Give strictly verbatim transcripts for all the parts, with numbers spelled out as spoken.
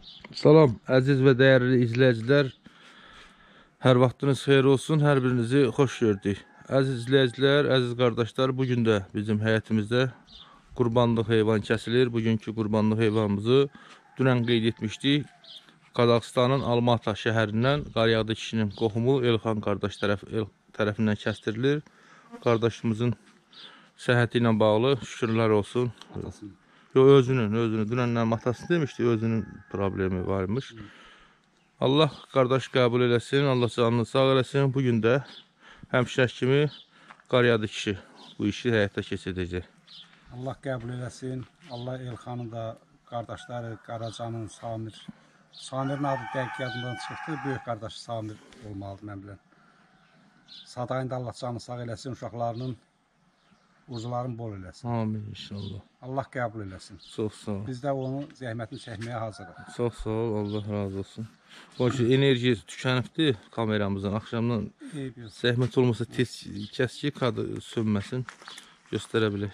Salam, əziz və dəyərli izləyicilər. Hər vaxtınız xeyir olsun, hər birinizi xoş gördük. Əziz izləyicilər, əziz qardaşlar, bugün də bizim həyətimizdə qurbanlıq heyvan kəsilir. Bugünkü qurbanlıq heyvanımızı dünən qeyd etmişdik. Qazaxıstanın Almatı şəhərindən Qaryağdı kişinin qohumu Elxan qardaş tərəf, El, tərəfindən kəstirilir. Qardaşımızın səhhəti ilə bağlı şükürlər olsun. Yo, özünün, özünün. Dünəndən atasını demişdi, özünün problemi varmış. Allah qardaş qəbul eləsin, Allah canını sağ eləsin. Bugün də həmşirək kimi Qaryağdı kişi bu işi həyata keçirdəcək. Allah qəbul eləsin. Allah Elxanın da qardaşları Qaracanın, Samir. Samirin adı dəqiq yadımdan çıxdı. Böyük qardaşı Samir olmalıdır mən bilən. Sadayın da Allah canını sağ eləsin, uşaqlarının uzuların bol eləsin. Amin inşallah. Allah qəbul eləsin. Çox sağ ol. Biz də onun zəhmətini çəkməyə hazırıq. Çox sağ ol, Allah razı olsun. O ki, enerji tükənibdir kameramızdan. Axşamdan zəhmət olmasa tez kəs ki, kadı sönməsin, göstərə bilək.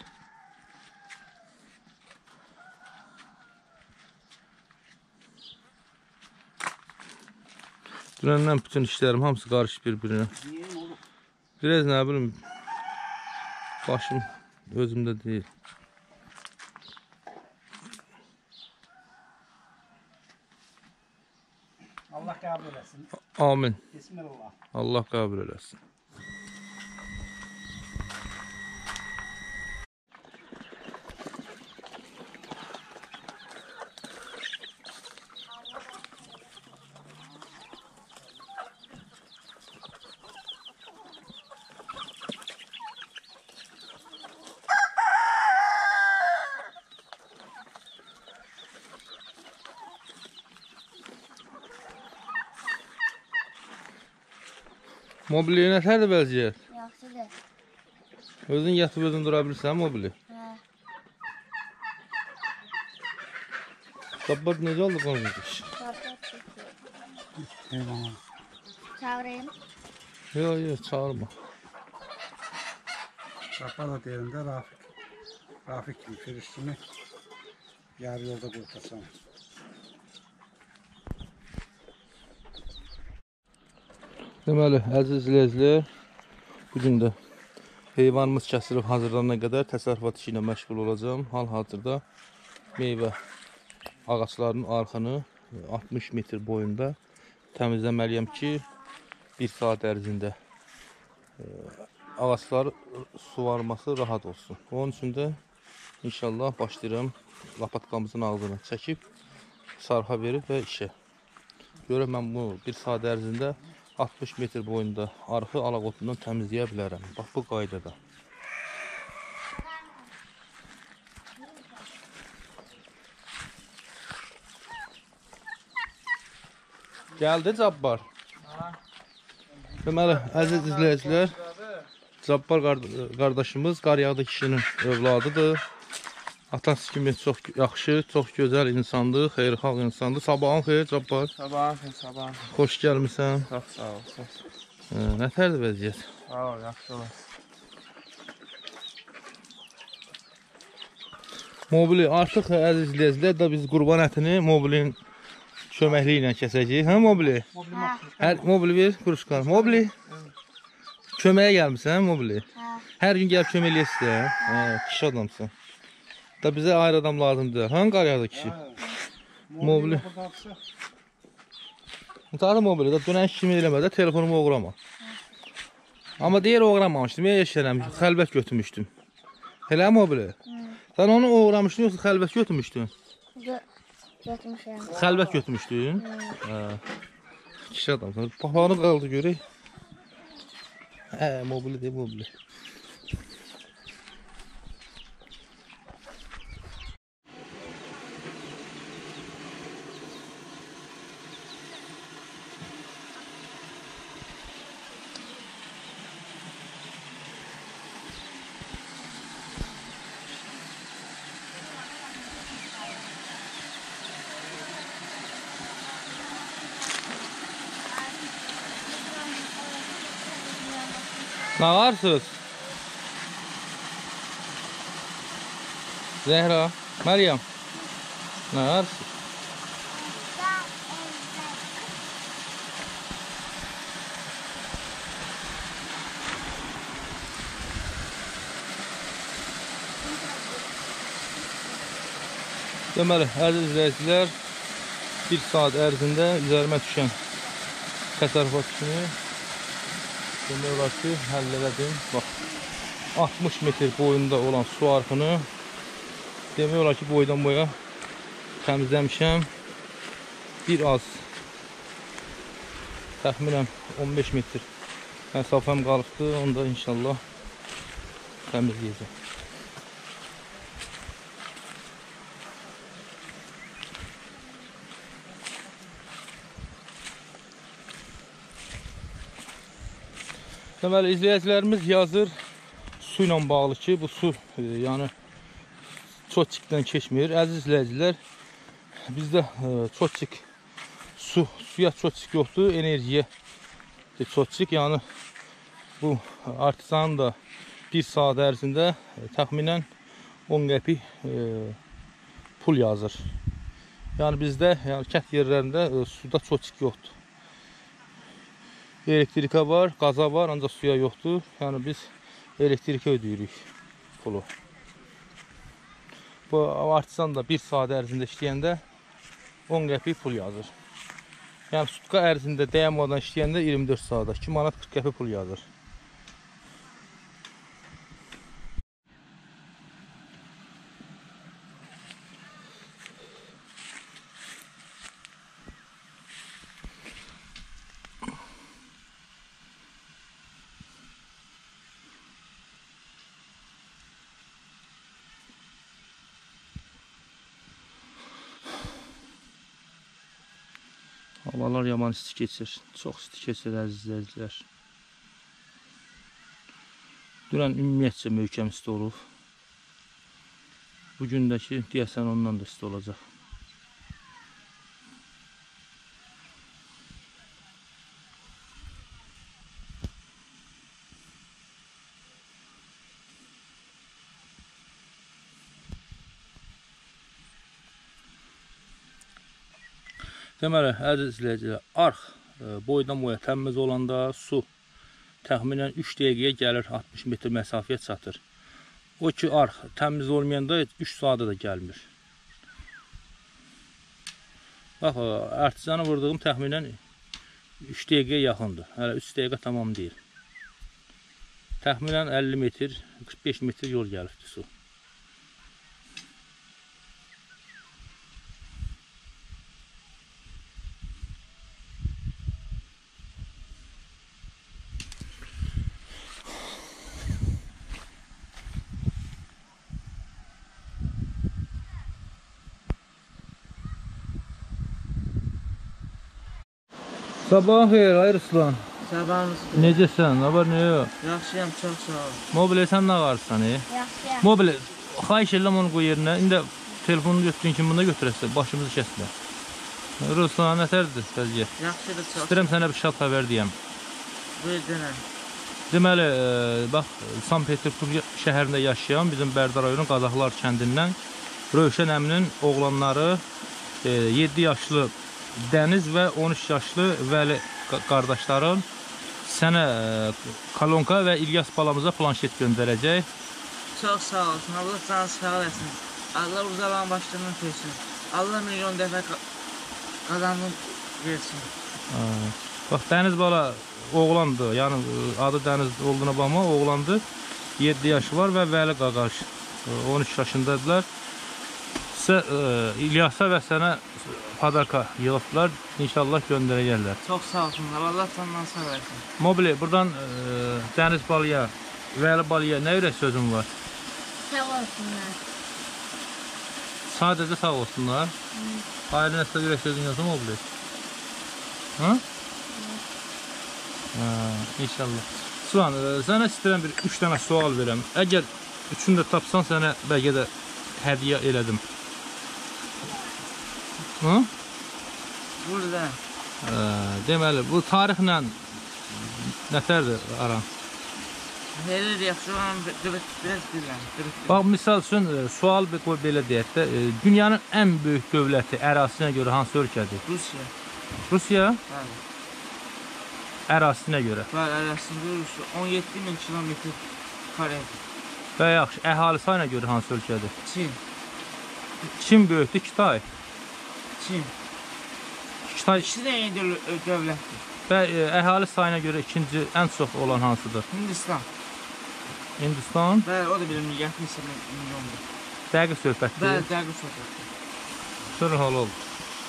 Dünəndən bütün işlərim hamısı qarışıb bir-birinə. Biraz nə bilim, başım özümdə deyil. Allah qəbul eləsin. Amin. Bismillah. Allah qəbul eləsin. Mobiliyə nətərdir vəziyyət? Yaxşıdır. Özün yatıb özün dura bilirsən mobili? Hə. Sabbat necə oldu qonumuz? Sabbat çekiyor. Eyvallah. Çağırayım. Yox, yox, çağırma. Şahban da deyirində Rafik. Rafik kimi, Firiş kimi yarı yolda qurtarsan. Deməli, əziz izləyicilər, bugün də heyvanımız kəsilib hazırlanana qədər təsərrüfat işi ilə məşğul olacağım. Hal-hazırda meyvə ağaclarının arxını altmış metr boyunda təmizləməliyəm ki, bir saat ərzində ağaclar suvarması rahat olsun. Onun üçün də inşallah başlayıram lapatkamızın ağzını çəkib, sarxa verib və işə. Görəm mən bunu bir saat ərzində altmış metr boyunda arxı alaqotundan təmizləyə bilərəm. Bax, bu qaydada. Gəldi Cabbar. Deməli, əziz izləyicilər, Cabbar qardaşımız Qaryağdı kişinin övladıdır. Atası kimi çox yaxşı, çox gözəl insandır, xeyirxalq insandır. Sabahın xeyir, Cabbar. Sabahın xeyir, sabahın xeyir. Xoş gəlmirsən. Çox sağ ol, çox sağ ol. Nətərdir vəziyyət? Sağ ol, yaxşı olasın. Mobili artıq əziz izləyicilər də biz qurban ətini mobilin köməkliyi ilə kəsəcəyik. Hə, mobili? Hər mobili ver, quruşqan. Mobili? Köməyə gəlmirsən, mobili? Hər gün gəlib kömək eləyəsən. Hə, kişi adamsın. Da bizə ayrı adam lazımdır. Hə, Qaryağdı kişi? Mobili. Zaten mobili da dünən kimi eləmədə telefonumu uğrama. Amma deyir uğramamışdım. Ya yaşayırəm, xəlvət götürmüşdüm. Elə mobili? Sən onu uğramışdın yoxsa xəlvət götürmüşdün? Götürmüşəm. Xəlvət götürmüşdün? Hə. Kişi adamsın. Papağanı qaldı görək. Hə, mobili deyil, mobili. Ne varsınız? Zehra, Meryem. Ne varsınız? Deməli, əziz izləyicilər, bir saat ərzində üzərimə düşən təsərrüfat kimi demək olar ki, həll elədim. Bax, altmış metr boyunda olan su arxını demək olar ki, boydan boya təmizləmişəm. Bir az, təxminən on beş metr məsafəm qalıbdı, onu da inşallah təmizləyəcəm. Deməli, izləyicilərimiz yazır su ilə bağlı ki, bu su e, yəni çotçikdən keçmir. Əziz izləyicilər, bizdə e, çotçik su, suya çotçik yoxdur, enerjiyə çotçik. Yəni bu artizanın da bir saat ərzində e, təxminən on qəpik e, pul yazır. Yəni bizdə yəni, kət yerlərində e, suda çotçik yoxdur. Elektrika var, qaza var, ancaq suya yoxdur. Yəni biz elektrika ödəyirik pulu. Bu artisan da bir saat ərzində işləyəndə on qəpik pul yazır. Yəni sutka ərzində dayanmadan işləyəndə iyirmi dörd saata iki manat qırx qəpik pul yazır. Havalar yaman isti keçir. Çox isti keçir əziz izləyicilər. Dünən ümumiyyətcə möhkəm isti olub. Bugündəki deyəsən ondan da isti olacaq. Deməli, əziz izləyicilər, arx boydan boya təmiz olanda su təxminən üç dəqiqəyə gəlir, altmış metr məsafəyə çatır. O ki, arx təmiz olmayanda üç saata da gəlmir. Bax, artizanı vurduğum təxminən üç dəqiqəyə yaxındır. Hələ üç dəqiqə tamam deyil. Təxminən əlli metr, qırx beş metr yol gəlibdir su. Sabah xeyir, ay Ruslan. Sabahınız. Necəsən? Nə var, nə yox? Yaxşıyam, çox sağ ol. Mobilə sən nə qarsan, e? Yaxşı. Mobilə, xahiş edirəm onu qoy yerinə. İndi telefonu götürün kimi bunda götürəsə, başımızı kəsmə. Ruslan, nətərdir vəziyyət? Yaxşıdır, çox. İstəyirəm sənə bir şad xəbər deyəm. Buyur, denən. Deməli, e, bax, Sankt Peterburg şəhərində yaşayan bizim Bərdar rayonu Qazaxlar kəndindən Rövşən əminin oğlanları e, yeddi yaşlı Dəniz və on üç yaşlı Vəli qardaşların sənə e, Kalonka və İlyas balamıza planşet göndərəcək. Çox sağ olsun, Allah sana sağ olasın. Allah uzalan başlarından versin. Allah milyon dəfə qazandım versin. Ha. Bax, Dəniz bala oğlandı, yəni adı Dəniz olduğuna baxma, oğlandı. yeddi yaşı var və Vəli qaqaş on üç yaşındadılar. Sə, e, İlyasa və sənə padarka yığıblar, inşallah göndərəcəklər. Çox sağ olsunlar, Allah senden sağ olasın. Mobili, buradan e, Dəniz balaya, Vəli balaya nə ürək sözüm var? Sağ olsunlar. Sadəcə sağ olsunlar. Ayrı nəsələ ürək sözün yoxsa Mobili? Ha? Ha, inşallah. Suan, e, sənə istəyirəm bir üç dənə sual verəm. Əgər üçünü də tapsan, sənə bəlkə də hədiyyə elədim. Hı? Burada. Ə, deməli, bu tarixlə nətərdir aran? Verir yaxşı olan biraz bilirəm. Bax, misal üçün, sual bir qoy belə deyək də, e, dünyanın ən böyük dövləti ərazisinə görə hansı ölkədir? Rusiya. Rusiya? Bəli. Ərazisinə görə. Bəli, ərazisində Rusiya on yeddi min kilometr karedir. Və yaxşı, əhali sayına görə hansı ölkədir? Çin. Kim böyükdür? Kitay. Çin. Kitay İkisi də eyni döv- dövlətdir. və e, əhali sayına görə ikinci ən çox olan hansıdır? Hindistan. Hindistan. Bəli, o da bir milyard neçə milyondur. Dəqiq söhbətdir. Bəli, dəqiq söhbətdir. Sonra hal oldu.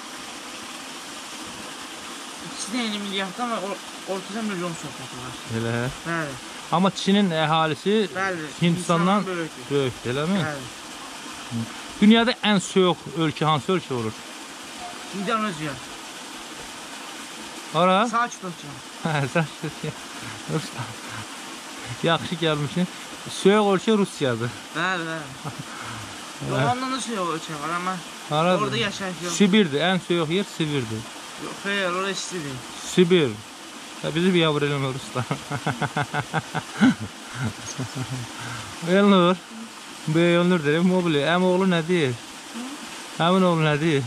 İkisi də eyni milyarddan və or- ortada milyon söhbəti var. Elə. Bəli, Amma Çinin əhalisi bəli. Hindistandan böyükdür. böyükdür, eləmi? Bəli. Dünyada ən soyuq ölkə hansı ölkə olur? İndoneziya. Ora? Sakit olacaq. Hə, sakit. Ruslan. Yaxşı gəlmişsin. Soyuq ölkə Rusiyadır. Bəli, bəli. Ondan da şey ölçə var, amma Haradır? orada yaşayış yox. Sibirdir. Ən soyuq yer Sibirdir. Yox, xeyr, orada istidir. Sibir. Ya bizi bir yavru eləmə Ruslan. Elnur. Bu Elnur deyir, mobili. Əmi oğlu nə deyir? Əmin oğlu nə deyir?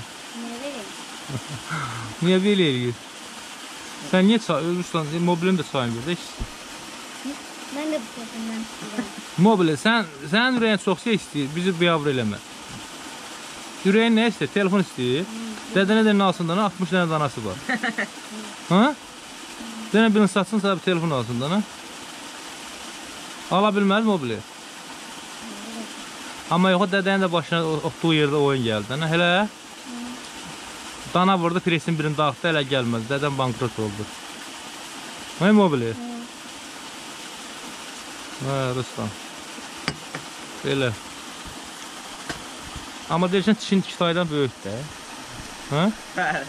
Niyə belə eləyir? Sən niyə çay, Ruslan, mobilini də saymıyor da işte. Ben de bu tarafından istiyorum. Mobili, sən, sənin ürəyin çox şey istəyir, bizi bir yavru eləmə. Ürəyin nə istəyir? Telefon istəyir. Dədənə də alsın dana, altmış dənə danası var. Ha? Dənə birini satsın, sana bir telefon alsın dana. Ala bilməz mobili. Amma yox, dədənin də başına oxduğu yerdə oyun gəldi. Dana, hələ dana vurdu, presin birini dağıtdı, hələ gəlməz. Dədəm bankrot oldu. Hay mobili? Hə, Ruslan. Belə. Amma deyirsən, Çin Kitaydan böyükdür. Hə? Bəli.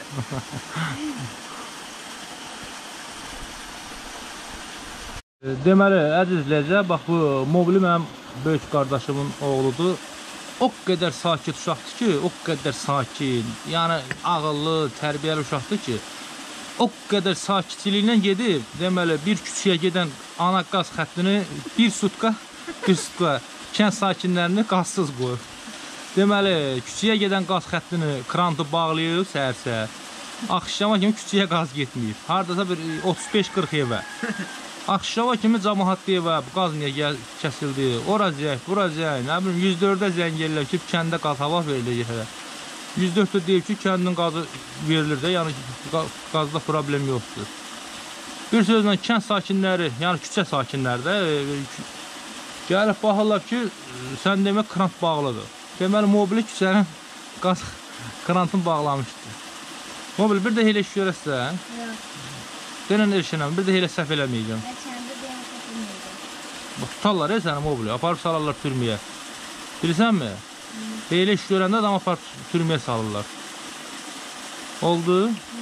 Deməli, əziz izləyicilər, bax bu mobili mənim böyük qardaşımın oğludur. O qədər sakit uşaqdır ki, o qədər sakin, yəni ağıllı, tərbiyəli uşaqdır ki, o qədər sakitçiliklə gedib, deməli, bir küçüyə gedən ana qaz xəttini bir sutka, bir sutka kənd sakinlərini qazsız qoyub. Deməli, küçüyə gedən qaz xəttini krantı bağlayıb səhər-səhər. Axşama kimi küçüyə qaz getməyib. Hardasa bir otuz beş qırx evə. Axşama kimi cəmaət deyibə, bu qaz niyə gəl, kəsildi, ora zəng, bura zəng, nə bilim, yüz dördə zəng gəlirlər ki, kəndə qaz hava verilir yerə. yüz dörddə deyib ki, kəndin qazı verilir də, yəni qazda problem yoxdur. Bir sözlə, kənd sakinləri, yəni küçə sakinləri də gəlib baxırlar ki, sən demək krant bağlıdır. Deməli, mobili küçənin qaz krantını bağlamışdır. Mobil, bir də elə iş görəsən, Yok. denən erişinəm, bir də elə səhv eləməyəcəm. Ben kendi bir yana katılmayacağım. Bax, tutarlar ya səni mobili, aparıb salarlar türməyə. Bilirsənmi? Elə iş görəndə adam aparıb türməyə salırlar. Oldu?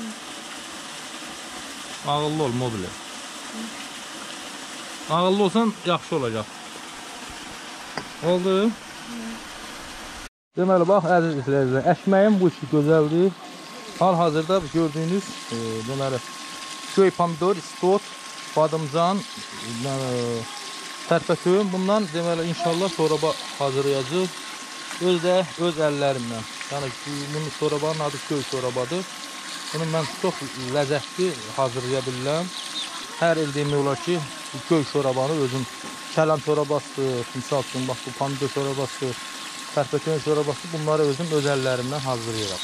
Ağıllı ol mobili. Ağıllı olsan yaxşı olacaq. Oldu? Deməli, bax, əziz izləyicilər, əkməyim bu işi gözəldir. Hal-hazırda gördüyünüz, e, deməli, göy pomidor, istot, badımcan, tərpətüm. Bundan deməli inşallah soraba hazırlayacağıq. Öz də öz əllərimlə. Yəni bunun sorabanın adı göy sorabadır. Bunu mən çox ləzzətli hazırlaya bilirəm. Hər il demək olar ki, göy sorabanı özüm kələm sorabasıdır, misal üçün bax bu pomidor sorabası, tərpətüm sorabası, bunları özüm öz əllərimlə hazırlayıram.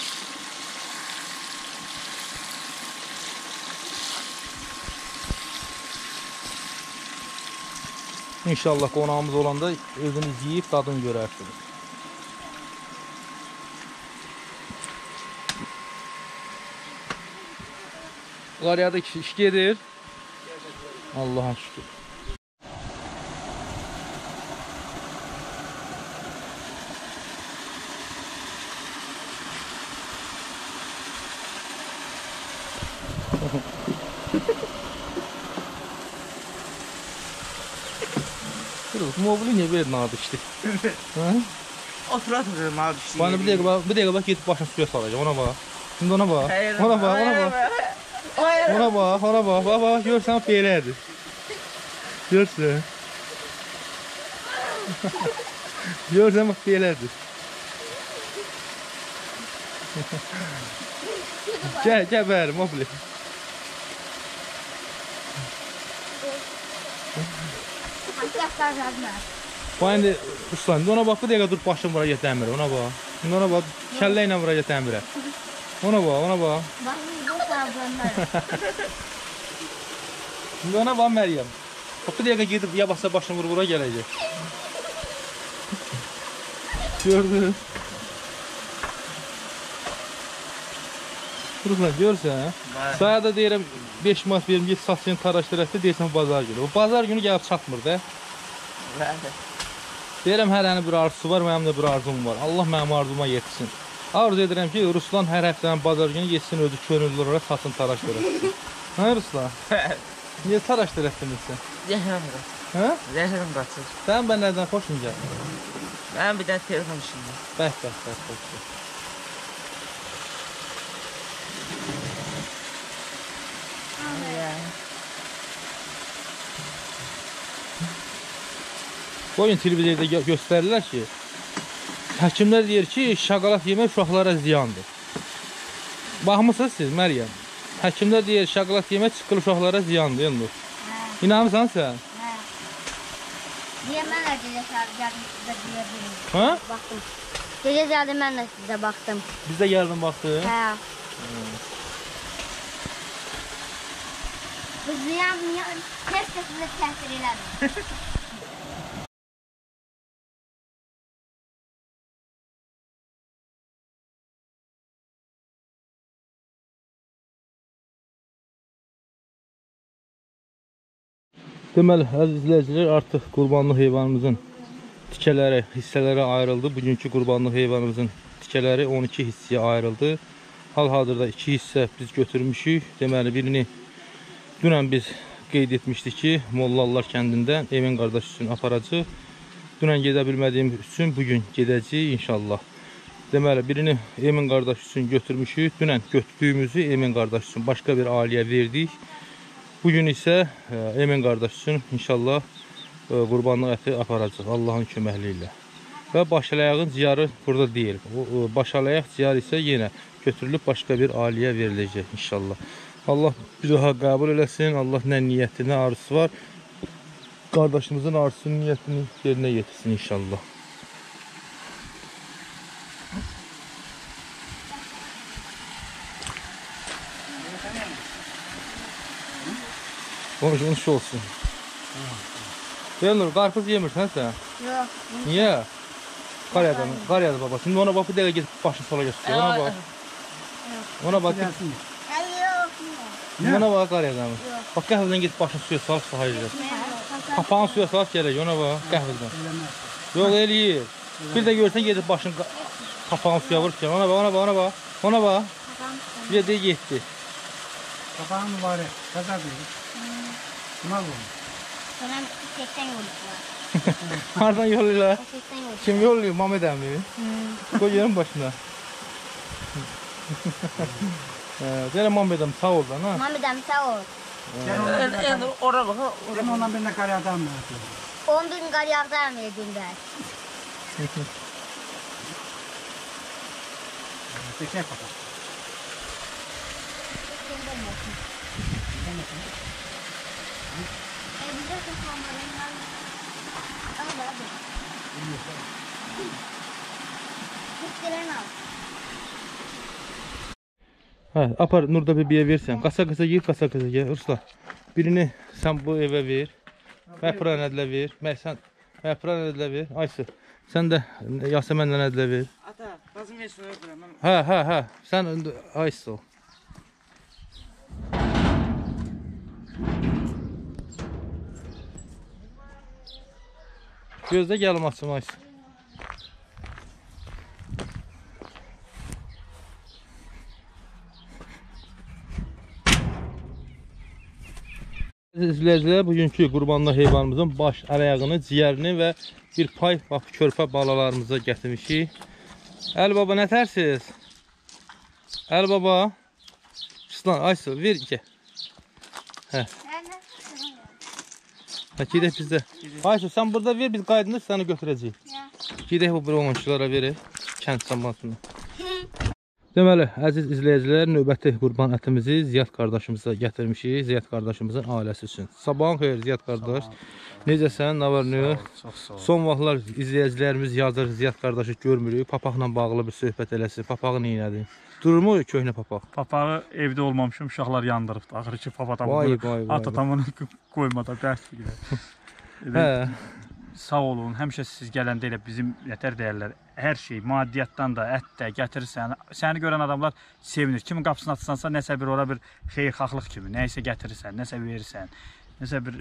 İnşallah qonağımız olanda özünüz yiyib dadını görərsiniz. Qaryada iş gedir. Allah'a şükür. Mobili niyə verdin abi işte? Oturatmıyorum abi işte. Bana bir dəqiqə bax, bir dəqiqə bax gedib başını suya salacaq. Ona bax. Şimdi ona bax. Ona bax, ona bax. Ona bax, ona bax. Bax bax, görsən belədir. Görsən. Görsən bax belədir. Gəl, gəl bəri mobili. Hakkaklar yazmaz. Bu indi Ruslan, indi ona bax, bir dəqiqə dur, başım bura yetəmirə, ona bax. İndi ona bax, kəllə ilə bura yetəmirə. Ona bax, ona bax. Bakın bu sabunlar. İndi ona bax Məryəm. Bax, bir dəqiqə gedib, ya basa başını vur, bura gələcək. Gördün. Ruslan, görürsən? Saya da deyirəm, beş manat verim, get satışını taraşdırəkdə, deyirsən bazar günü. O bazar günü gəlib çatmır da. Deyirəm, hər həni bir arzusu var, mənim də bir arzum var. Allah mənim arzuma yetsin. Arzu edirəm ki, Ruslan hər həftənin bazar günü yetsin, özü könüllü olaraq satın taraşdırəkdə. Hə Ruslan? Niyə taraşdırəkdə bilsən? Zəhrim qaçır. Hə? Zəhrim qaçır. Sən mən nədən xoşun gəl? Mən bir dənə telefon işimdə. Bəh, bəh, bəh, bəh. Bugün televizorda gö göstərirlər ki, həkimlər deyir ki, şokolad yemək uşaqlara ziyandır. Baxmısınız siz, Məryəm? Həkimlər deyir, şokolad yemək çıxıl uşaqlara ziyandır, Elnur. İnanırsan sən? Hə. Niyə mən də gecə saat gəldim sizə deyə bilmirəm. Hə? Baxdım. Gecə gəldim mən də sizə baxdım. Biz də gəldim baxdıq. Hə. Bu ziyan, ziyan, tez tez sizə təsir eləmir. Deməli, əziz izləyicilər, artıq qurbanlıq heyvanımızın tikələri, hissələrə ayrıldı. Bugünkü qurbanlıq heyvanımızın tikələri on iki hissəyə ayrıldı. Hal-hazırda iki hissə biz götürmüşük. Deməli, birini dünən biz qeyd etmişdik ki, Mollalılar kəndindən Emin qardaş üçün aparacaq. Dünən gedə bilmədiyim üçün bugün gedəcəyik inşallah. Deməli, birini Emin qardaş üçün götürmüşük. Dünən götürdüyümüzü Emin qardaş üçün başqa bir ailəyə verdik. Bugün isə Emin qardaş üçün inşallah qurbanlıq əti aparacaq Allahın köməkliyi ilə. Və başalayağın ciyarı burada deyil. O başalayaq ciyarı isə yenə götürülüb başqa bir ailəyə veriləcək inşallah. Allah bir daha qəbul eləsin. Allah nə niyyəti, nə arzusu var. Qardaşımızın arzusunu, niyyətini yerinə yetirsin inşallah. Konuşmuş olsun. Elnur, qarpız yemirsən sən? Yox. Niyə? Qar yağdı, qar yağdı baba. Şimdi ona bak, bir dəqiqə gedib başını sola götürüyor. Ona bak. Ona bak. Yox. Ona bak, qar yağdı. Bak, qəhvədən gedib başını suya salıb sahayacaq. Kapağını suya salıb gələk, ona bak, qəhvədən. Yox, eləyir. Bir də görsən gedib başını kapağını suya vurub gəl. Ona bak, ona bak, ona bak. Ona bak. Bir də getdi. Kapağın mübarək, qazadır. Buna vurur. Sonra seksen yollar. Hardan yolluyorlar? seksen yollar. Kim yolluyor? Mehmet emmi. Koy yerin başına. Deyirəm Mehmet emmi sağ ol lan ha. Mehmet emmi sağ ol. Endi ora bax. Sen ondan birine kar yağdan mı yapıyorsun? on bin kar yağdan mı yedin ben? Çekek bakalım. Hə, apar Nurda bebeğe versən. Qasa qasa yer, qasa qasa yer. Usta, birini sən bu evə ver. Məhpıran ədlə ver. Məhsən, məhpıran ədlə ver. Aysı, sən də Yasəmənlə ədlə ver. Ata, bazım yesin öpürəm. Hə, hə, hə. Sən Aysı ol. Gözdə gəlim açım Aysı. İzləyicilər, bugünkü qurbanlıq heyvanımızın baş, ələyağını, ciyərini və bir pay bax, körpə balalarımıza gətirmişik. Əli baba, nə tərsiz? Əli baba. Pislan, Aysu, ver iki. Hə. Hə, gedək bizdə. Aysu, sən burada ver, biz qaydında səni götürəcəyik. Gedək bu bir onunculara verək. Kənd cəmaatına. Deməli, əziz izləyicilər, növbəti qurban ətimizi Ziyad qardaşımıza gətirmişik, Ziyad qardaşımızın ailəsi üçün. Sabahın xeyir Ziyad qardaş. Necəsən, nə var, nə yox? Çox sağ ol. Son vaxtlar izləyicilərimiz yazır, Ziyad qardaşı görmürük, papaqla bağlı bir söhbət eləsin. Papağı neynədi? Dururmu köhnə papaq? Papağı evdə olmamışım, uşaqlar yandırıbdı. Axırı ki, papatamı Vay, vay, vay. atatamını qoymada bərt fikrə. Hə. Sağ olun, həmişə siz gələndə elə bizim nətər deyərlər, hər şey, maddiyyatdan da, ət də gətirirsən. Səni görən adamlar sevinir. Kimin qapısını atsansa, nəsə bir ora bir xeyirxahlıq kimi, nəyisə gətirirsən, nəsə verirsən, nəsə bir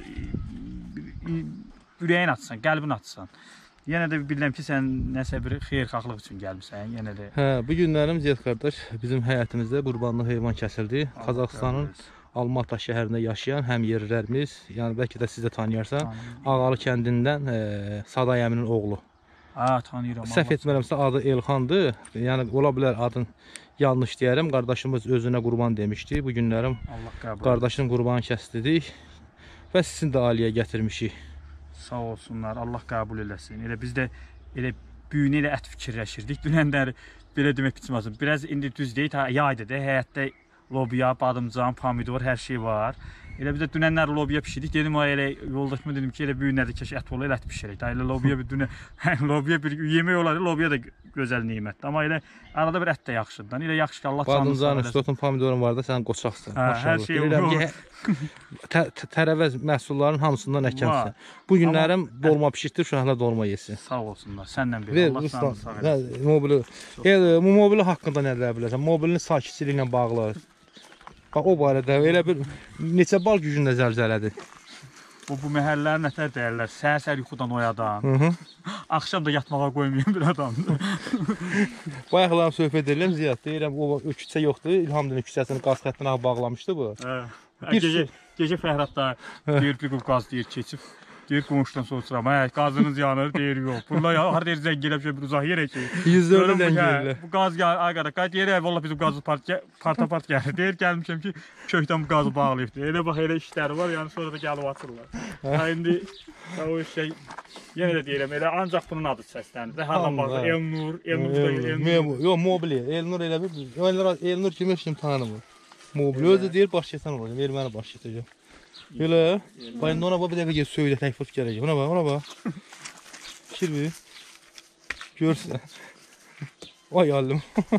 ürəyin atsan, qəlbin atsan. Yenə də bilirəm ki, sən nəsə bir xeyirxahlıq üçün gəlmirsən, yenə də. Hə, bu günlərim Ziyad qardaş bizim həyətimizdə qurbanlı heyvan kəsildi. Qazaxıstanın Almatı şəhərində yaşayan həm yerlərimiz, yəni bəlkə də siz də tanıyarsan, Ağalı kəndindən e, Saday əminin oğlu. Ha, tanıyıram. Səhv etmirəmsə adı Elxandır. Yəni ola bilər adın yanlış deyərəm. Qardaşımız özünə qurban demişdi. Bu günlərim Allah qəbul. qardaşın qurbanı kəsdirdik və sizin də aliyə gətirmişik. Sağ olsunlar, Allah qəbul eləsin. Elə biz də elə büyünə elə ət fikirləşirdik. Dünənləri belə demək biçməsin. Biraz indi düz deyil, yaydı da həyətdə lobiya, badımcan, pomidor, hər şey var. Elə biz də dünənlər lobiya pişirdik. Dedim, ay elə yoldaşıma dedim ki, elə büyünlərdə keş ət olur, elə ət pişirək. Da elə lobiya bir dünə, lobiya bir yemək olar, lobiya da gözəl nemətdir. Amma elə arada bir ət də yaxşıdır. Elə yaxşı ki, Allah canını sağ Badımcan, üstotun, pomidorun var da sən qoçaqsan. Hə, hər şey olur. Tərəvəz məhsullarının hamısından əkənsən. Bu günlərim dolma pişirtdir, uşaqlar dolma yesin. Sağ olsunlar, səndən beri. Allah canını sağ eləsin. Mobili, bu mobili haqqında nə deyə bilərsən? Mobilin sakitçiliyi ilə bağlı. Bax, o barədə elə bir neçə bal gücündə zəlzələdir. Bu, bu məhəllələr nətər deyərlər, səhər-səhər yuxudan oyadan, Hı -hı. axşam da yatmağa qoymayan bir adamdır. Bayaqlarım söhbət edirəm, Ziyad, deyirəm, o küçə yoxdur, İlhamdinin küçəsini qaz xəttinə bağlamışdı bu. Hə, Bir gecə, gecə Fəhradda deyir, bir qaz deyir, keçib, deyir, qonşudan soruşuram, hə, qazınız yanır, deyir, yox. Bunlar ya, har deyir, zəng eləmişə bir uzaq yerə ki. Yüzlərlə zəng edirlər. Bu qaz gəlir, ay qaraq, qay deyir, valla bizim qazı partapart gəlir. Deyir, gəlmişəm ki, kökdən bu qazı bağlayıbdır. Elə bax, elə işləri var, yəni sonra da gəlib atırlar. Ha, indi o şey, yenə də deyirəm, elə ancaq bunun adı səslənir. Hardan baxır, Elnur, Elnur da Elnur. Yox, Mobili, Elnur elə bir, Elnur kimi heç kim tanımır. Mobili özü deyir, baş yesən olacaq, erməni baş yetəcək. Elə, bayında ona bax, bir dəqiqə gez, söylə, təkfot gələcək. Ona bax, ona bax. Fikir bir. Görsən. Ay alım.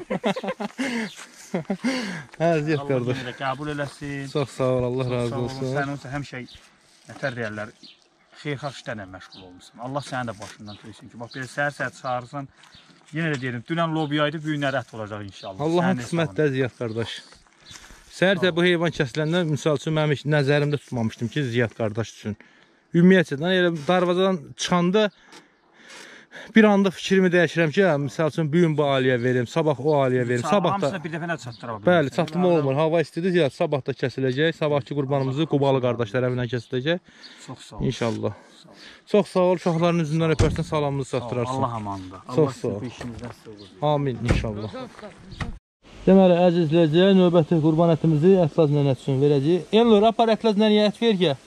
Hə, Ziyad qardaş. Allah qəbul eləsin. Çox sağ ol, Allah razı olsun. Sən olsa həmişə, nətər deyərlər, xeyirxah işlərlə məşğul olmuşsun. Allah səni də başından töysün ki, bax, belə səhər-səhər çağırırsan, yenə də deyirəm, dünən lobiyaydı, bu günlər ət olacaq inşallah. Allahın qismətdə Ziyad qardaş. Səhər-səhər bu heyvan kəsiləndə, misal üçün, mənim heç nəzərimdə tutmamışdım ki, Ziyad qardaş üçün. Ümumiyyətlə, elə darvazadan çıxanda bir anda fikrimi dəyişirəm ki, misal üçün, bu gün bu aliyə verim, sabah o aliyə verim. Hamısına bir dəfə nə çatdıra bilir? Bəli, çatdırma olmur. Hava istidir, Ziyad, sabah da kəsiləcək. Sabahki qurbanımızı Qubalı qardaşlar əvindən kəsiləcək. Çox sağ ol. İnşallah. Çox sağ ol, uşaqların üzündən öpərsən, salamınızı çatdırarsan. Allah amanında. Çox sağ ol. İşimizdən sığır. Amin, inşallah. Deməli, əziz izləyicilər, növbəti qurban ətimizi Ətləz nənə üçün verəcəyik. Elnur, apar Ətləz nənəyə ət ver ki.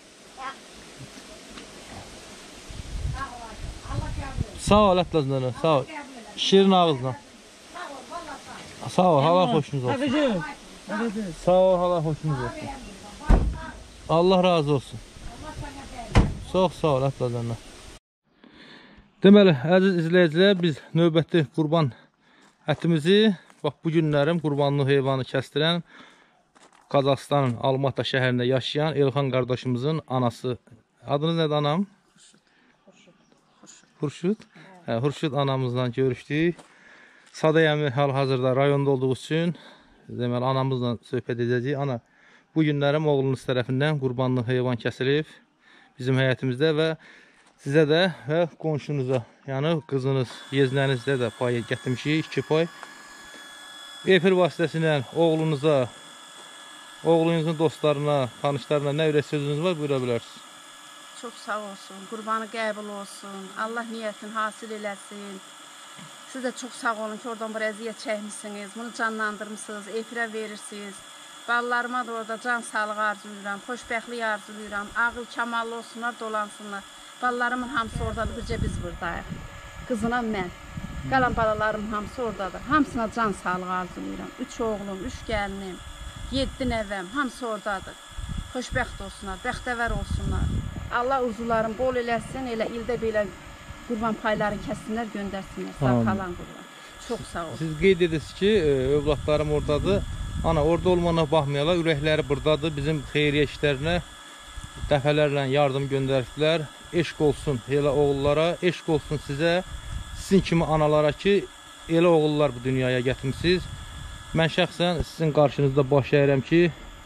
Sağ ol Ətləz nənə, sağ ol. Şirin ağızla. Sağ ol, hala xoşunuz olsun. Sağ ol, hala xoşunuz olsun. Allah razı olsun. Çox sağ ol Ətləz nənə. Deməli, əziz izləyicilər, biz növbəti qurban ətimizi, bax, bu günlərim qurbanlı heyvanı kəstirən Qazaxıstanın Almatı şəhərində yaşayan Elxan qardaşımızın anası. Adınız nədir anam? Xurşud. Hə, Xurşud anamızla görüşdük. Saday əmi hal-hazırda rayonda olduğu üçün deməli, anamızla söhbət edəcəyik. Ana, bu günlərim oğlunuz tərəfindən qurbanlı heyvan kəsilib bizim həyətimizdə və sizə də və qonşunuza, yəni qızınız, yeznənizdə də pay gətirmişik, iki pay. Efir vasitəsilə oğlunuza, oğlunuzun dostlarına, tanışlarına nə ürək sözünüz var, buyura bilərsiniz. Çox sağ olsun, qurbanı qəbul olsun, Allah niyyətini hasil eləsin. Siz də çox sağ olun ki, oradan bir əziyyət çəkmişsiniz, bunu canlandırmışsınız, efirə verirsiniz. Ballarıma da orada can sağlığı arzulayıram, xoşbəxtlik arzulayıram, ağıl kamallı olsunlar, dolansınlar. Ballarımın hamısı oradadır, bircə biz buradayıq. Qızına mən. Qalan balalarım hamısı oradadır. Hamısına can sağlığı arzulayıram. Üç oğlum, üç gəlinim, yeddi nəvəm, hamısı oradadır. Xoşbəxt olsunlar, bəxtəvər olsunlar. Allah uzularını bol eləsin, elə ildə belə qurban paylarını kəssinlər, göndərsinlər. Sağ Amin. qalan qurban. Çox sağ ol. Siz qeyd edirsiniz ki, e, övladlarım oradadır. Ana, orada olmana baxmayarlar, ürəkləri buradadır. Bizim xeyriyyə işlərinə dəfələrlə yardım göndərdilər. Eşq olsun elə oğullara, eşq olsun sizə, sizin kimi analara ki, elə oğullar bu dünyaya gətirmişsiniz. Mən şəxsən sizin qarşınızda baş əyirəm ki,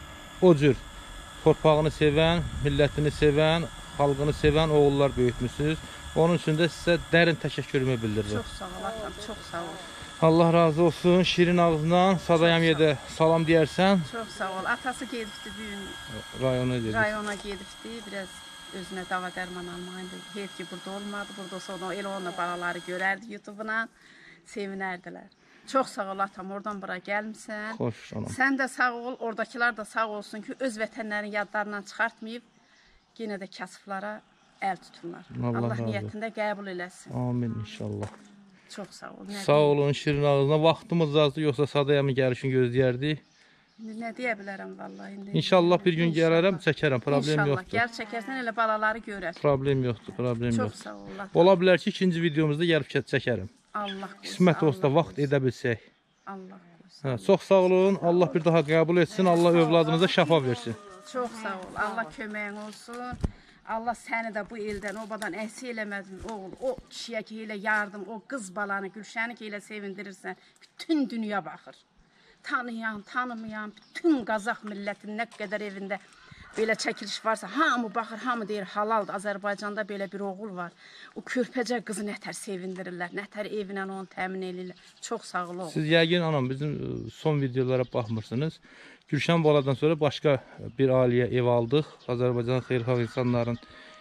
o cür torpağını sevən, millətini sevən, xalqını sevən oğullar böyütmüşsünüz. Onun üçün də sizə dərin təşəkkürümü bildirirəm. Çox sağ ol, atam, çox sağ ol. Allah razı olsun. Şirin ağzından Sadayamiyə də salam deyərsən. Çox sağ ol. Atası gedibdi bu gün Rayona dedik. rayona gedibdi. Biraz özünə dava dərman almağa indi. Heyf ki burada olmadı. Burada olsa onu elə onunla balaları görərdi YouTube-dan. Sevinərdilər. Çox sağ ol atam, oradan bura gəlmisən. Xoş anam. Sən də sağ ol, oradakilar da sağ olsun ki, öz vətənlərini yadlarından çıxartmayıb, yenə də kasıflara əl tutunlar. Allah Allah razı olsun. niyyətində qəbul eləsin. Amin inşallah. Çox sağ ol. Nə Sağ olun Şirin ağzına. Vaxtımız azdır, yoxsa Sadayamı gəlişini gözləyərdik. deyim, Nə deyə bilərəm vallahi indi. İnşallah bir gün gələrəm, çəkərəm, problem İnşallah, yoxdur. gəl çəkərsən elə balaları görər. Problem yoxdur, problem Çox yoxdur. sağ ol. Allah, Ola bilər ki, ikinci videomuzda gəlib çəkərəm. Allah qoysun. Qismət Allah olsa vaxt qoysun, edə bilsək. Allah qoysun. Hə, çox sağ olun. Allah bir daha qəbul etsin. Allah övladınıza şəfa versin. Çox sağ ol. Allah köməyin olsun. Allah səni də bu ildən, obadan əksi eləmədin, oğul. O kişiyə ki elə yardım, o qız balanı, Gülşəni ki elə sevindirirsən. Bütün dünya baxır. Tanıyan, tanımayan, bütün Qazaq millətinin nə qədər evində belə çəkiliş varsa, hamı baxır, hamı deyir halaldır. Azərbaycanda belə bir oğul var. O körpəcə qızı nətər sevindirirlər, nətər evinə onu təmin edirlər. Çox sağ ol oğul. Siz yəqin anam bizim e, son videolara baxmırsınız. Gülşən baladan sonra başqa bir ailəyə ev aldıq. Azərbaycan xeyirxah insanların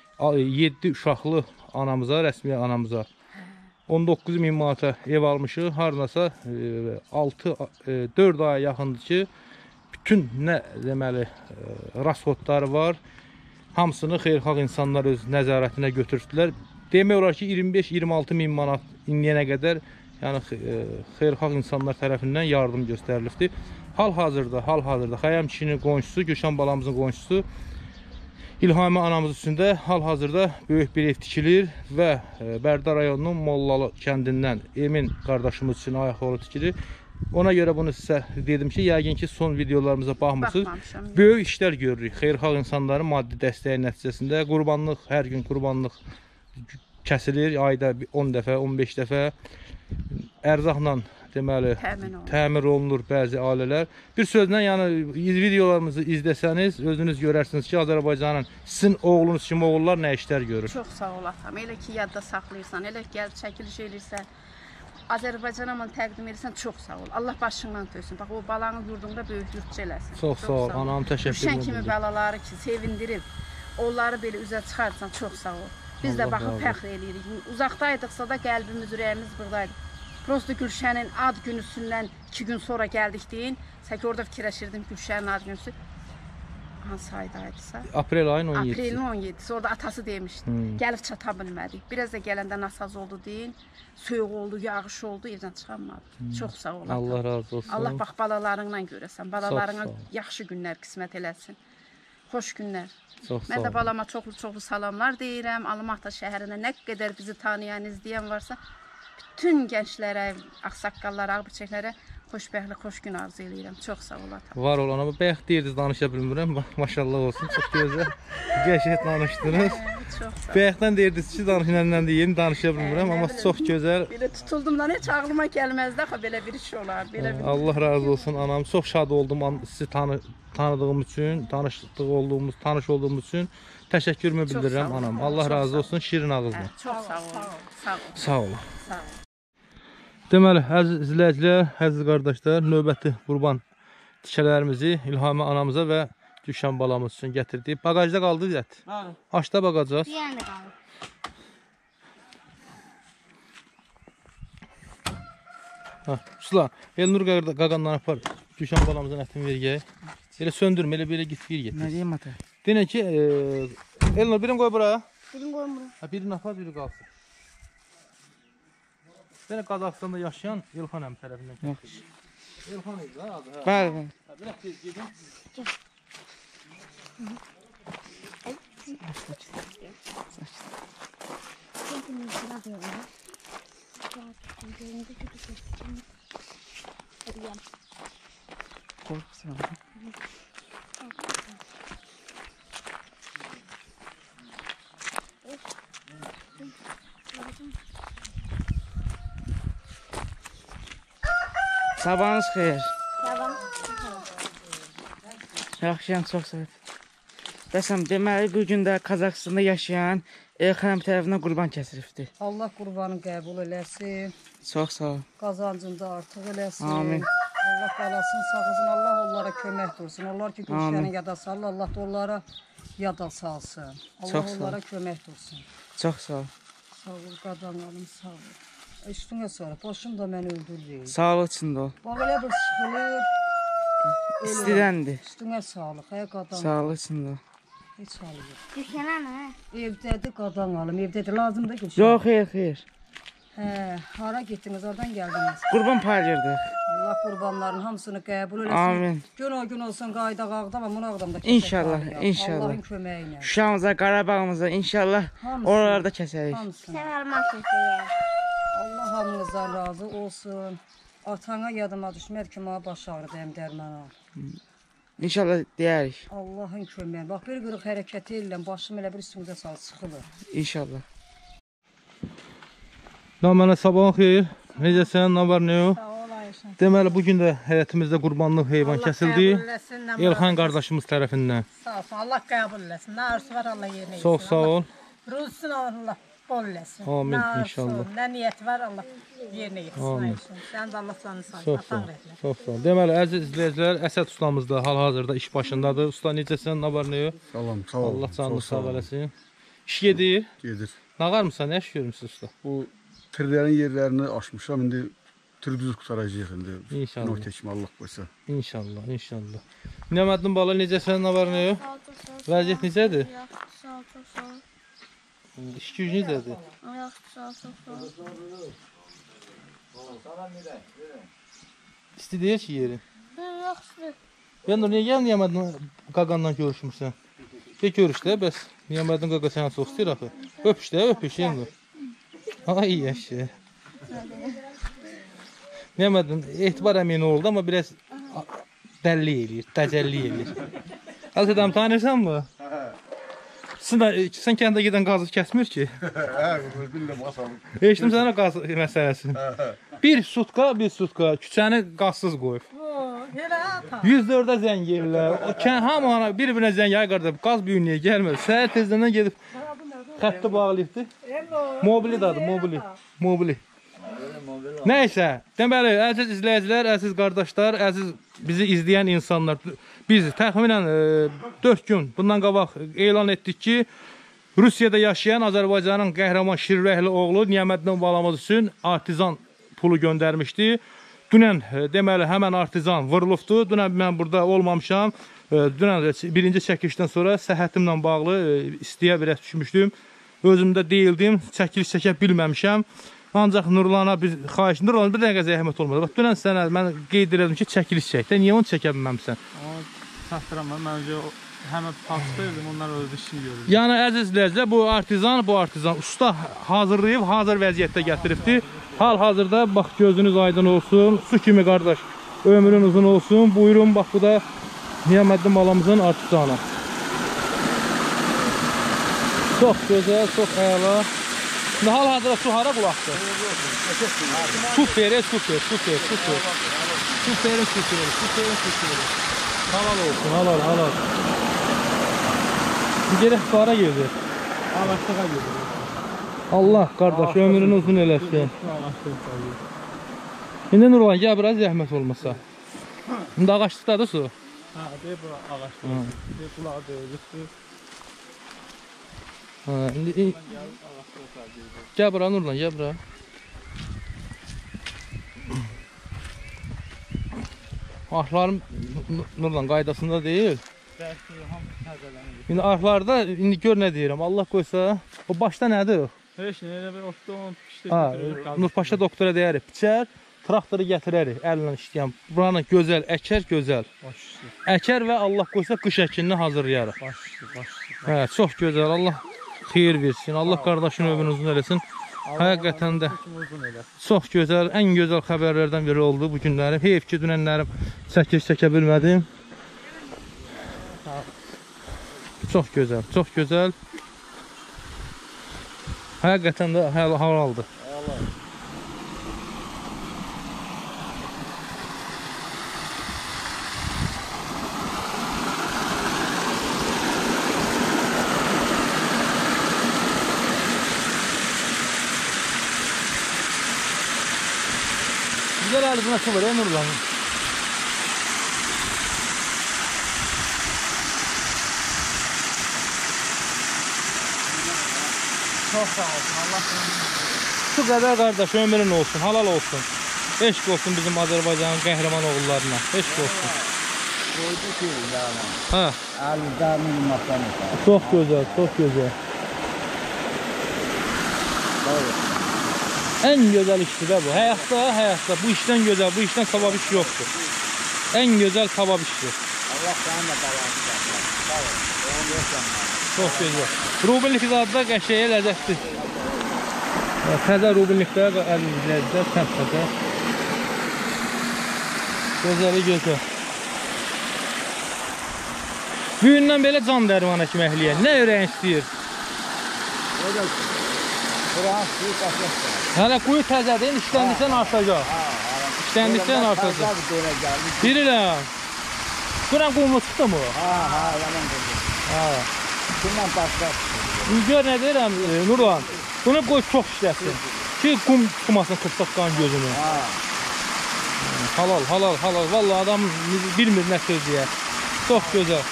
yeddi uşaqlı anamıza, rəsmi anamıza on doqquz min manata ev almışıq. Harnasa altı dörd aya yaxındır ki, bütün nə deməli rasxodları var. Hamısını xeyirxah insanlar öz nəzarətinə götürdülər. Demək olar ki, iyirmi beş iyirmi altı min manat indiyənə qədər yəni xeyirxah insanlar tərəfindən yardım göstərilibdir. Hal-hazırda, hal-hazırda Xəyam kişinin qonşusu, Gülşən balamızın qonşusu İlhami anamız üstündə hal-hazırda böyük bir ev tikilir və Bərdə rayonunun Mollalı kəndindən Emin qardaşımız üçün ayaq yolu tikilir. Ona görə bunu sizə dedim ki, yəqin ki, son videolarımıza baxmırsınız. Baxmamışam. Böyük işlər görürük. Xeyirxah insanların maddi dəstəyi nəticəsində qurbanlıq, hər gün qurbanlıq kəsilir. Ayda on dəfə, on beş dəfə ərzaqla deməli Təmin olunur. təmir olunur bəzi ailələr. Bir sözlə, yəni videolarımızı izləsəniz özünüz görərsiniz ki, Azərbaycanın sizin oğlunuz kimi oğullar nə işlər görür. Çox sağ ol atam. Elə ki yadda saxlayırsan, elə ki gəlib çəkiliş eləyirsən, Azərbaycana mən təqdim edirsən, çox sağ ol. Allah başından töysün. Bax o balanın yurdunda böyük yurtçu eləsin. Çox sağ ol. Anam təşəkkür Düşən kimi edirəm. balaları ki sevindirib, onları belə üzə çıxartsan, çox sağ ol. Biz də Allah baxıb razı fəxr eləyirik. Uzaqdaydıqsa da qəlbimiz, ürəyimiz buradaydı. Prosto Gülşənin ad günüsündən iki gün sonra gəldik deyin. Səki orada fikirləşirdim Gülşənin ad günüsü. Hansı aydaydısa? Aprel ayının on yeddisi. Aprelin on yeddisi. Orada atası demişdi. Hmm. Gəlib çata bilmədik. Biraz da gələndə nasaz oldu deyin. Soyuq oldu, yağış oldu, evdən çıxanmadı. Çox sağ ol. atam. Allah razı olsun. Allah bax balalarınla görəsən. Balalarına Çox sağ ol. yaxşı günlər qismət eləsin. Xoş günlər. Çox sağ Mən də olun. balama çoxlu-çoxlu salamlar deyirəm. Almaqda şəhərinə nə qədər bizi tanıyan, izləyən varsa, bütün gənclərə, ağsaqqallara, ağbirçəklərə xoşbəxtlik, xoş gün arzu edirəm. Çox sağ ol atam. Var olan ama bayaq deyirdiniz danışa bilmirəm. Maşallah olsun. Çox gözəl. Qəşəng danışdınız. Çox sağ ol. Bayaqdan deyirdiniz ki, danışanla deyin, danışa bilmirəm, Hə, nə amma bilim. çox gözəl. Belə tutuldumdan heç ağlıma gəlməzdi axı belə bir iş olar. Belə bir Allah razı olsun anam. Çox şad oldum an- sizi tanı tanıdığım üçün, tanışlıq olduğumuz, tanış olduğumuz üçün təşəkkürümü Çox bildirirəm sağ ol. anam. Allah Çox razı sağ ol. olsun. Şirin ağızlı. Hə, çox sağ ol. Sağ ol. Sağ olun. Sağ ol. Deməli, əziz izləyicilər, əziz qardaşlar, növbəti qurban tikələrimizi İlhami anamıza və Gülşən balamız üçün gətirdik. Bagajda qaldı zət. Var. Aşda bagacaq. Bir yana qaldı. Ha, Ruslan, Elnur qaqa- qaqandan apar. Gülşən balamızın ətini vergək. Elə söndürmə, elə belə git bir get. Ne diyeyim ata? Denə ki, e, Elnur birini qoy bura. Birini qoyun bura. Ha, birini apar, biri qalsın. Səni Qazaxstanda yaşayan İlxan əmi tərəfindən kəsildi. İlxan idi da adı. hə? Bəli, bəli. Hə, Biraz tez gedin. Qorxusan. Sabahınız xeyir. Tamam. Yaxşıyam, çox sağ ol. Bəsəm, deməli, bu gün də Qazaxstanda yaşayan Elxan əmi tərəfindən qurban kəsilibdir. Allah qurbanı qəbul eləsin. Çox sağ ol. Qazancını da artıq eləsin. Amin. Allah qalasın, sağlasın. Allah onlara kömək dursun. Onlar ki, Amin. Gülşəni yada salır. Allah da onlara yada salsın. Allah Çox sağ ol. onlara kömək dursun. Çox sağ ol. Sağ ol, qadan alım, sağ ol. Üstünə sonra, başım da məni öldürür. Sağlıq içində ol. Bax, elə bir sıxılır. İstidəndir. Üstünə sağlıq, hə, qadan. Sağlıq içində ol. Heç halı yox. Düşənə mi? Evdədir, qadan alım, evdədir. Lazımdır Gülşən. Yox, xeyr, xeyr. Hə, hara getdiniz, oradan gəldiniz. Qurban payırdıq. Allah qurbanların hamısını qəbul eləsin. Amin. Gün o gün olsun qayda ağdama, bunu ağdamda keçək. İnşallah, var ya. inşallah. Allahın köməyi ilə. Şuşamıza, Qarabağımıza inşallah Hamısını. oralarda kəsərik. Hamısını. Sən almaq istəyir. Allah hamınızdan razı olsun. Atana yadıma düşmədi ki, mənə baş ağrıdı, həm dərman al. İnşallah deyərik. Allahın köməyi. Bax, bir qırıq hərəkət edirəm, başım elə bir üstümdə sal, sıxılır. İnşallah. Namənə sabahın xeyir. Necəsən, nə var, nə yox? Sağ olayısın. Deməli, bugün də həyətimizdə qurbanlıq heyvan kəsildi. İlxan qardaşımız tərəfindən. Sağ olsun, Allah qəbul eləsin. Nə arzusu var, Allah yerinə yetirsin. Çox sağ ol. Ruzusunu Allah bol eləsin. Amin, Nə arzusu, inşallah. Nə niyyəti var, Allah yerinə yetirsin. Amin. Sən də Allah sanı sağ Çox sağ ol. Çox sağ ol. Deməli, əziz izləyicilər, Əsəd ustamız da hal-hazırda iş başındadır. Usta necəsən, nə var, nə yox? Salam, sağ ol. Allah canını Çox sağ ol. eləsin. İş gedir. Gedir. Nə qarmısan, nə iş görmüsün usta? Bu tirlərin yerlərini aşmışam, indi tırgüzü qutaracaq indi. İnşallah. Nöqtə kimi Allah qoysa. İnşallah, inşallah. Nəmədin bala necəsən, nə var, nə yox? Vəziyyət necədir? Yaxşı, sağ ol, çox sağ ol. İş güc necədir? Yaxşı, sağ ol, çox sağ ol. İsti deyil ki yerin. Yaxşıdır. Ben de niyə gəl Niyəmədin qaqandan görüşmürsən? Bir görüş də, bəs Niyəmədin qaqa sənə çox istəyir axı. Öpüş də, öpüş yenə. Ay yaşa. Niyəmədin etibar əmini oldu, amma biraz dəlli eləyir, təcəlli eləyir. Az adam tanırsan mı? Sən, sən kəndə gedən qazı kəsmir ki. Hə, bildim basalım. Eşitdim sənə qaz məsələsini. Bir sutka, bir sutka küçəni qazsız qoyub. yüz dördə zəng edirlər. O kən hamı ona bir-birinə zəng ay qardaş, qaz büyünlüyə gəlmir. Səhər tezdən gedib xətti bağlayıbdı. Mobili dadı, mobili. Mobili. Nəysə, deməli, əziz izləyicilər, əziz qardaşlar, əziz bizi izləyən insanlar, biz təxminən e, dörd gün bundan qabaq elan etdik ki, Rusiyada yaşayan Azərbaycanın qəhrəman Şirrəhli oğlu Niyəməddin balamız üçün artizan pulu göndərmişdi. Dünən e, deməli həmən artizan vurulubdu. Dünən mən burada olmamışam. E, dünən birinci çəkilişdən sonra səhhətimlə bağlı e, istiyə biraz düşmüşdüm. Özümdə deyildim, çəkiliş çəkə bilməmişəm. Ancaq Nurlana bir xahiş, Nurlana bir dəqiqə zəhmət olmadı. Bax, dünən sənə mən qeyd edirdim ki, çəkiliş çək də, niyə onu çəkə bilməmsən? Çatdıramam, mən önce həmən pasdaydım, onlar özü işini görür. Yəni, əziz izləyicilər, bu artizan, bu artizan usta hazırlayıb, hazır vəziyyətdə gətiribdir. Hal-hazırda, bax, gözünüz aydın olsun, su kimi qardaş, ömrün uzun olsun. Buyurun, bax, bu da Niyəməddin balamızın artizanı. Çox gözəl, çox əla. Hal-hazırda su hara qulaqdır? Super, super, super, super. Superin, superin, superin, superin. Halal olsun, halal, halal. Gerək qara gedir. Ağaçlığa gedir. Allah qardaş, ömrünü uzun eləsin. İndi Nurlan, gəl biraz zəhmət olmasa. İndi ağaçlıqdadır su. Hə, deyir bura ağaçlığa. Deyir qulağı deyir. Ha, indi gəl bura Nurlan, gəl bura. Arxlarım Nurlan qaydasında deyil. İndi arxlarda indi gör nə deyirəm. Allah qoysa, o başda nədir o? Heç nə, elə bir otdan pişdi. Ha, Nurpaşa doktora deyərik, biçər, traktoru gətirərik, əllə işləyən. Buranı gözəl əkər, gözəl. Başlı, Əkər və Allah qoysa qış əkinini hazırlayarıq. başlı, başlı. Hə, çox gözəl. Allah xeyir versin. Allah qardaşın ömrünü uzun eləsin. Həqiqətən də çox gözəl, ən gözəl xəbərlərdən biri oldu bu günlərim. Heyf ki, dünənlərim çəkiş çəkə bilmədim. Çox gözəl, çox gözəl. Həqiqətən də hal aldı. Güzel ağzına su var ya Nurlan'ın. Çox sağ olsun, Allah səni. Şu qədər qardaş ömrün olsun, halal olsun. Eşq olsun bizim Azərbaycanın qəhrəman oğullarına. Eşq olsun. Koydu ki yani. Ha, Əlizdəmin masanı. çox gözəl, çox gözəl. Ən gözəl işdir də bu. Həyatda, həyatda bu işdən gözəl, bu işdən savab iş yoxdur. Ən gözəl savab işdir. Allah səni də qalasın. Sağ ol. Onu yoxsan. Çox gözəl. Rubinlik zadda qəşəyə ləzzətdir. Təzə rubinlikdə əlinizdə, təmsədə. Gözəli gözəl. Büyündən belə can dərmanı kimi əhliyən. Nə ürəyin istəyir? Buranın suyu qaçaqdır. Hələ quyu təzədir, işləndirsən artacaq. İşləndirsən artacaq. Bilirəm. Buran qumu çıxdı mı? Ha, ha, yaman qurdu. Ha. Bundan başqa. Gör nə deyirəm Nurlan. Bunu qoy çox işləsin. Ki qum çıxmasın qırsaqqan gözünü. Ha. Halal, halal, halal. Vallahi adam bilmir nə söz deyə. Çox gözəl.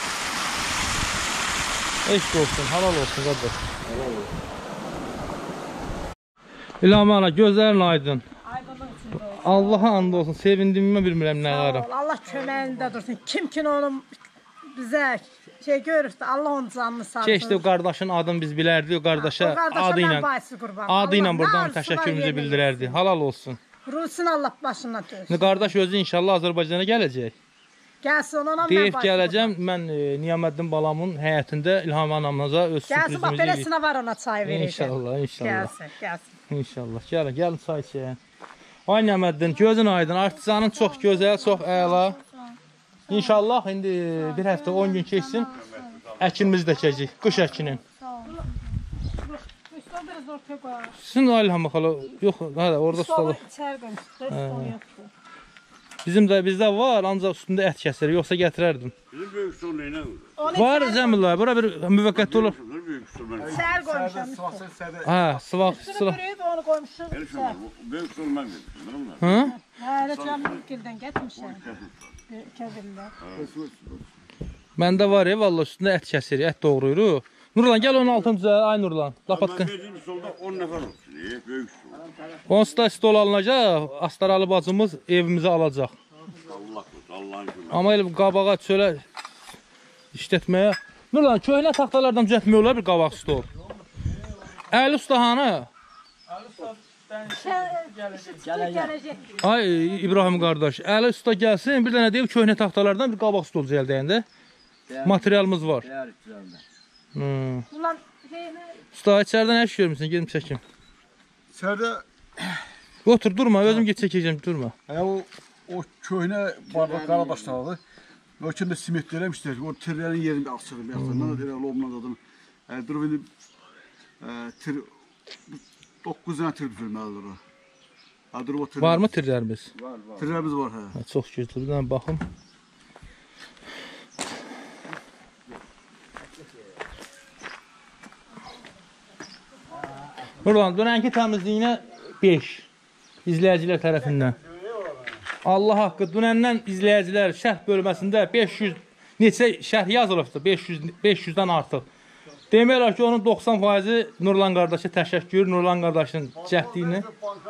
Eşq olsun, halal olsun qardaş. İlham ana, gözlərin aydın. Aydınlıq üçün olsun. Allaha and olsun, sevindimmi bilmirəm nə Sağ qaram. ol, Allah köməyində dursun. Kim ki onun bizə şey görürsə, Allah onun canını sağ olsun. Keçdi qardaşın adını biz bilərdik, o qardaşa O qardaşa adı ilə mən bahisi qurban. adı ilə Allah buradan nə arzusu var təşəkkürümüzü yerinə bildirərdik. Halal olsun. Rusun Allah başına dönsün. Qardaş özü inşallah Azərbaycana gələcək. Gəlsin ona mən Deyib bahisi gələcəm, mən e, Niyaməddin balamın həyətində İlham anamıza öz Gəlsin, bax sürprizimizi eləyib. beləsinə var ona çay verəcək. İnşallah, inşallah. Gəlsin, gəlsin. İnşallah. Gəlin, gəlin çay içəyin. Ay Niyaməddin, gözün aydın. Artisanın çox gözəl, çox əla. İnşallah indi bir həftə on gün keçsin. Əkinimizi də keçəcək. Qış əkinin. Üstün biraz ortaya qoyalım. Sizin İlham xala yox, hə, orada ustalı. İçəri qoymuşdur, üstün yoxdur. Bizim də bizdə var, ancaq üstündə ət kəsir, yoxsa gətirərdim. Bizim böyük stol neyle olur? Var Cəmillah, bura bir müvəqqəti olur. Olur büyük stol ben. İçəri qoymuşam. Hə, sıvaq, Üstünü sıvaq. bürüyüb onu qoymuşum. Gel şu var. Büyük stol ben getirdim. Değil mi? Hı? Hə, elə Cəmilgildən getmişəm. Kəbirlər. Məndə var ya, valla üstündə ət kəsir, ət doğrayırıq. Nurlan, gəl onun altını düzəl, ay Nurlan. Lapatka. Ben verdiğim stolda on nefer olsun. İyi, büyük stol. Onsuz da stol alınacaq, Astaralı bacımız evimizi alacaq. Allah korusun. Allah'ın cümle. Amma elə qabağa çölə işlətməyə. Nurlan, köhnə taxtalardan düzəltmək olar bir qabaq stol. Əli usta hanı? Gələcək. Ay İbrahim qardaş, Əli usta gəlsin, bir dənə deyib köhnə taxtalardan bir qabaq stol düzəldəyəndə. Materialımız var. Hmm. Ulan şeyini Usta, içərdə nə iş görmüsən? Gedim çəkim. İçeride Otur, durma, özüm get çəkəcəm, durma. ya o o köhne bardak Qaradaşlardı. Ölçümde simit eləmişlər. O tirlərin yerini bir açırım yaxşı. Mən də elə lobla dadım. E, dur indi e, tir doqquz dənə tir düzülməlidir o. Ha dur o tir. Var mı tirlərimiz? Tirlərimiz var hə. Ha, çox gözəl, bir dənə baxım. Nurlan, dönənki təmizliyinə beş izləyicilər tərəfindən. Allah haqqı, dünəndən izləyicilər şərh bölməsində beş yüz neçə şərh yazılıbdır, beş yüz beş yüzdən artıq. Demək olar ki, onun doxsan faizi Nurlan qardaşa təşəkkür, Nurlan qardaşın cəhdiyini.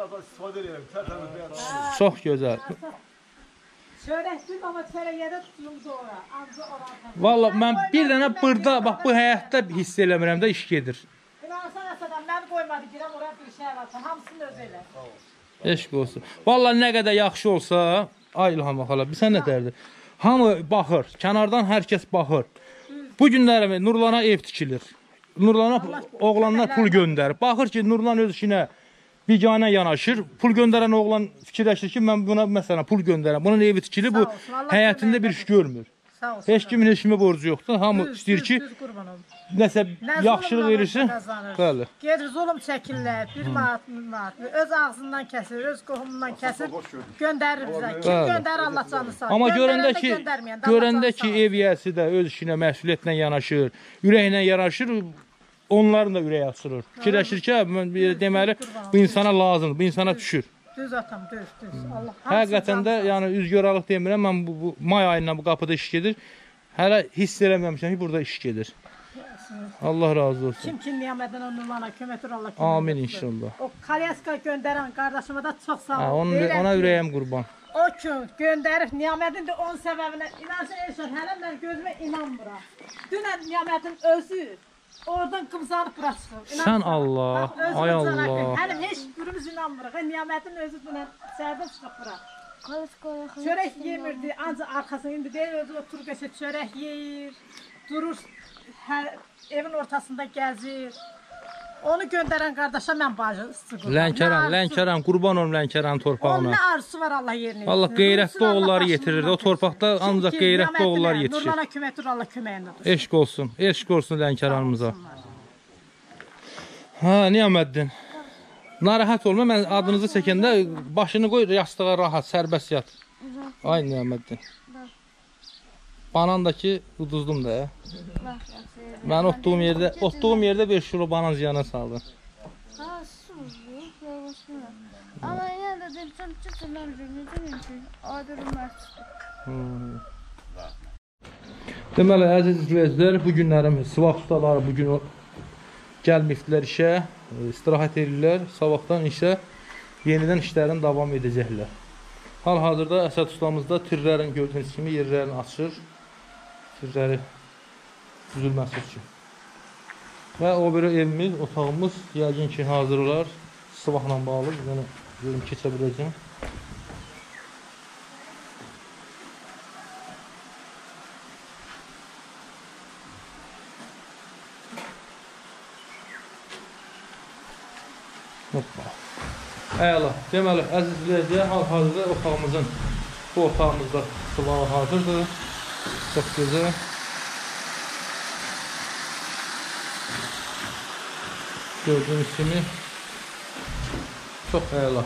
Çox gözəl. çörəkdir, amma çörəyə də tutulub ora. Azı ora. Valla mən bir dənə burada, bax bu həyətdə hiss eləmirəm də iş gedir. İnansan asadan, mən qoymadı, girəm oraya bir şey alsan, hamısını öz elə. Eşq olsun. Vallahi nə qədər yaxşı olsa, ay İlham xala, bir sən nə dərdi? Hamı baxır, kənardan hər kəs baxır. Bu günlərə Nurlana ev tikilir. Nurlana oğlanlar pul göndərir. Baxır ki, Nurlan öz işinə biganə yanaşır. Pul göndərən oğlan fikirləşir ki, mən buna məsələn pul göndərəm. Bunun evi tikilir, bu həyatında bir iş görmür. Heç kimin heç kimə borcu yoxdur. Hamı istəyir ki, nəsə yaxşılıq verirsin. Bəli. Gedir zulm çəkirlər, bir manat, bir manat. Öz ağzından kəsir, öz qohumundan kəsir, göndərir bizə. Kim göndərir, Allah canı sağ. Amma görəndə ki, görəndə ki, ev yiyəsi də öz işinə məsuliyyətlə yanaşır, ürəklə yanaşır, onların da ürəyi açılır. Fikirləşir ki, deməli, bu insana lazımdır, bu insana düşür. Düz atam, düz, düz. Allah. Həqiqətən də, yəni üzgöralıq demirəm, mən bu, bu may ayından bu qapıda iş gedir. Hələ hiss eləməmişəm ki, burada iş gedir. Allah razı olsun. Kim kim niyamədən onunla köməkdir Allah. Amin inşallah. O Kalyaska göndərən qardaşıma da çox sağ ol. Onun, ona ürəyim qurban. O gün göndərib Niyamədin də onun səbəbinə inancın Elşən, hələ mən gözümə inanmıram. Dünən Niyamədin özü oradan qımzanıb bura çıxıb. Sən Allah, ay Allah. Hələ heç birimiz inanmırıq. Niyamədin özü dünən səhərdən çıxıb bura. Çörək yemirdi, ancaq arxasını indi deyir, özü oturur qəşə çörək yeyir, durur, hər, evin ortasında gəzir. Onu göndərən qardaşa mən bacı sıqıram. Lənkəran, Lənkəran, qurban olum Lənkəran torpağına. Onun nə arzusu var Allah yerinə. Allah qeyrətli oğulları yetirir. O torpaqda ancaq qeyrətli oğullar yetişir. Nurlana köməkdir, Allah köməyində dursun. Eşq olsun, eşq olsun Lənkəranımıza. Ha, Niyaməddin. Narahat olma, mən adınızı çəkəndə başını qoy, yastığa rahat, sərbəst yat. Ay Niyaməddin. Banan da ki, uduzdum da ya. Mən otduğum yerdə, otduğum yerdə beş kilo banan ziyana saldım. Ha, susuzluq, yavaşmıyor. Ama yine de dedim çıtırlar cümleden için adırım artık. Deməli, əziz izləyicilər, bu günlərim Sıvaq ustaları bugün gəlməyibdilər işə, istirahət edirlər. Sabahdan işə yenidən işlərin davam edəcəklər. Hal-hazırda Əsəd ustamızda tirlərin gördüyünüz kimi yerlərini açır. Tirləri düzülməsi üçün. Və o bir evimiz, otağımız yəqin ki hazır olar. Sıvaqla bağlı. Yəni, görüm keçə biləcəm. Hoppa. Əla. Deməli, əziz izləyicilər, hal-hazırda otağımızın, bu otağımızda sıvağı hazırdır. Çox gözəl. Gördüğünüz kimi çox əla.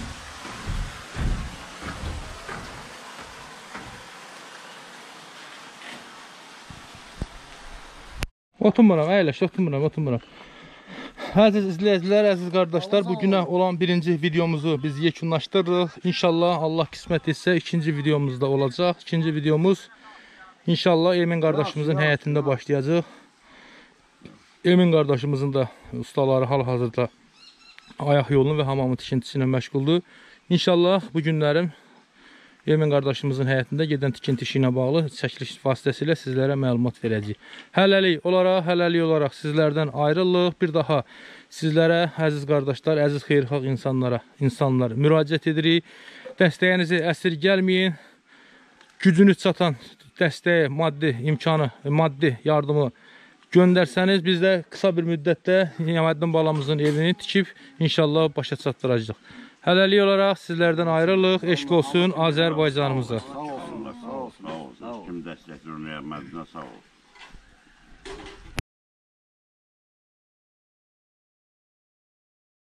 Oturmuram, əyləş, oturmuram, oturmuram. Əziz izləyicilər, əziz qardaşlar, bugünə olan birinci videomuzu biz yekunlaşdırırıq. İnşallah Allah qismət etsə ikinci videomuz da olacaq. İkinci videomuz İnşallah Emin qardaşımızın həyətində başlayacaq. Emin qardaşımızın da ustaları hal-hazırda ayaq yolunu və hamamı tikintisi ilə məşğuldur. İnşallah bu günlərim Emin qardaşımızın həyətində gedən tikinti işi ilə bağlı çəkiliş vasitəsilə sizlərə məlumat verəcəyik. Hələlik olaraq, hələlik olaraq sizlərdən ayrılıq. Bir daha sizlərə, əziz qardaşlar, əziz xeyirxalq insanlara, insanlar müraciət edirik. Dəstəyinizi əsirgəlməyin. Gücünüz çatan dəstəyi, maddi imkanı, maddi yardımı göndərsəniz, biz də qısa bir müddətdə Niyaməddin balamızın evini tikib, inşallah başa çatdıracaq. Hələlik olaraq sizlərdən ayrılıq, eşq olsun Azərbaycanımıza. Sağ olsunlar, sağ olsun. Kim dəstəklər Niyaməddinə sağ olsun.